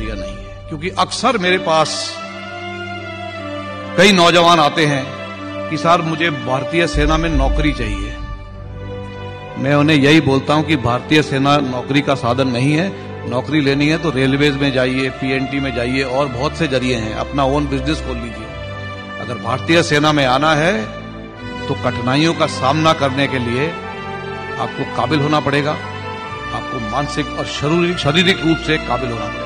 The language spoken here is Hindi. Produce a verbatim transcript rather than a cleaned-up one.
या नहीं है। क्योंकि अक्सर मेरे पास कई नौजवान आते हैं कि सर मुझे भारतीय सेना में नौकरी चाहिए। मैं उन्हें यही बोलता हूं कि भारतीय सेना नौकरी का साधन नहीं है। नौकरी लेनी है तो रेलवेज में जाइए, पीएनटी में जाइए, और बहुत से जरिए हैं। अपना ओन बिजनेस खोल लीजिए। अगर भारतीय सेना में आना है तो कठिनाइयों का सामना करने के लिए आपको काबिल होना पड़ेगा। आपको मानसिक और शारीरिक शारीरिक रूप से काबिल होना पड़ेगा।